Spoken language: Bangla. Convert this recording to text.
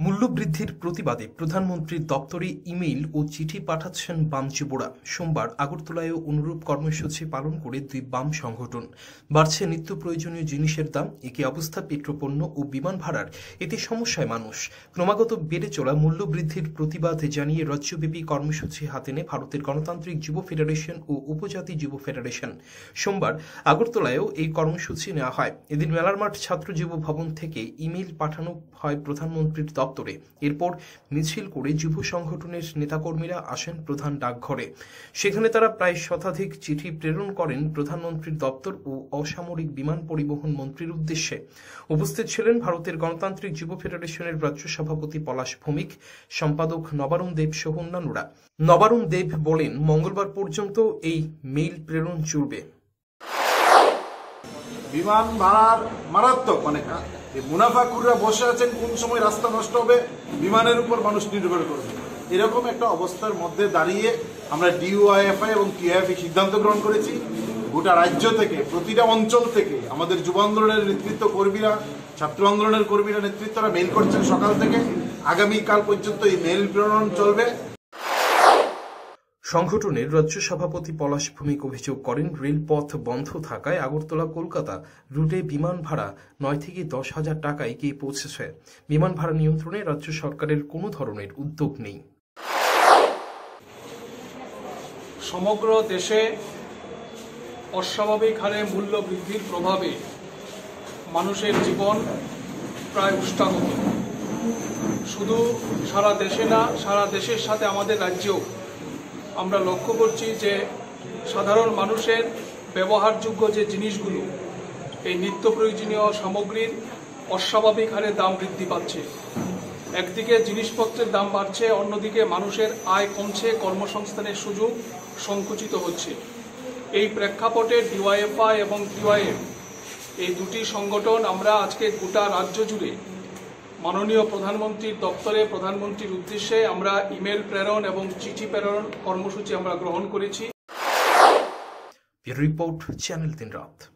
মূল্যবৃদ্ধির প্রতিবাদে প্রধানমন্ত্রীর দপ্তরে ইমেইল ও চিঠি পাঠাচ্ছেন বাম যুবরা। সোমবার আগরতলায়ও অনুরূপ কর্মসূচি পালন করে দুই বাম সংগঠন। বাড়ছে নিত্য প্রয়োজনীয় জিনিসের দাম, একই অবস্থা পেট্রোপণ্য ও বিমান ভাড়ার, এতে সমস্যায় মানুষ। ক্রমাগত বেড়ে চলা মূল্যবৃদ্ধির প্রতিবাদে জানিয়ে রাজ্যব্যাপী কর্মসূচি হাতে নেয় ভারতের গণতান্ত্রিক যুব ফেডারেশন ও উপজাতি যুব ফেডারেশন। সোমবার আগরতলায়ও এই কর্মসূচি নেওয়া হয়। এদিন মেলার মাঠ ছাত্র যুব ভবন থেকে ইমেইল পাঠানো হয় প্রধানমন্ত্রীর দপ্তরে। এরপর মিছিল করে যুব সংগঠনের নেতাকর্মীরা আসেন প্রধান ডাকঘরে। সেখানে তারা প্রায় শতাধিক চিঠি প্রেরণ করেন প্রধানমন্ত্রীর দপ্তর ও অসামরিক বিমান পরিবহন মন্ত্রীর উদ্দেশ্যে। উপস্থিত ছিলেন ভারতের গণতান্ত্রিক যুব ফেডারেশনের রাজ্য সভাপতি পলাশ ভৌমিক, সম্পাদক নবারুণ দেব সহ অন্যান্যরা। নবারুণ দেব বলেন, মঙ্গলবার পর্যন্ত এই মেইল প্রেরণ চলবে। বিমান ভাড়ার মারাত্মক মুনাফাখুররা বসে আছেন, কোন সময় রাস্তা নষ্ট হবে বিমানের উপর মানুষ নির্ভর করবে। এরকম একটা অবস্থার মধ্যে দাঁড়িয়ে আমরা ডিওয়াইএফআই এবং টিআইএফআই সিদ্ধান্ত গ্রহণ করেছি, গোটা রাজ্য থেকে, প্রতিটা অঞ্চল থেকে আমাদের যুব আন্দোলনের নেতৃত্ব কর্মীরা, ছাত্র আন্দোলনের কর্মীরা নেতৃত্বরা মেইল করছেন সকাল থেকে। আগামীকাল পর্যন্ত এই মেইল প্রেরণ চলবে। সংগঠনের রাজ্য সভাপতি পলাশ ভৌমিক অভিযোগ করেন, রেলপথ বন্ধ থাকায় আগরতলা কলকাতা রুটে বিমান ভাড়া 9 থেকে 10,000 টাকায় গিয়ে পৌঁছেছে। বিমান ভাড়া নিয়ন্ত্রণে রাজ্য সরকারের কোনো ধরনের উদ্যোগ নেই। সমগ্র দেশে অস্বাভাবিক হারে মূল্য বৃদ্ধির প্রভাবে মানুষের জীবন প্রায় উষ্টাগত। শুধু সারা দেশে না, সারা দেশের সাথে আমাদের রাজ্যেও আমরা লক্ষ্য করছি যে সাধারণ মানুষের ব্যবহারযোগ্য যে জিনিসগুলো, এই নিত্য প্রয়োজনীয় সামগ্রীর অস্বাভাবিক হারে দাম বৃদ্ধি পাচ্ছে। একদিকে জিনিসপত্রের দাম বাড়ছে, অন্যদিকে মানুষের আয় কমছে, কর্মসংস্থানের সুযোগ সংকুচিত হচ্ছে। এই প্রেক্ষাপটে ডিওয়াইএফআই এবং টিওয়াইএফ এই দুটি সংগঠন আমরা আজকে গোটা রাজ্য জুড়ে মাননীয় প্রধানমন্ত্রীর দপ্তরে প্রধানমন্ত্রীর উদ্দেশ্যে আমরা ইমেল প্রেরণ এবং চিঠি প্রেরণ কর্মসূচি আমরা গ্রহণ করেছি। রিপোর্ট চ্যানেল 3 রাত।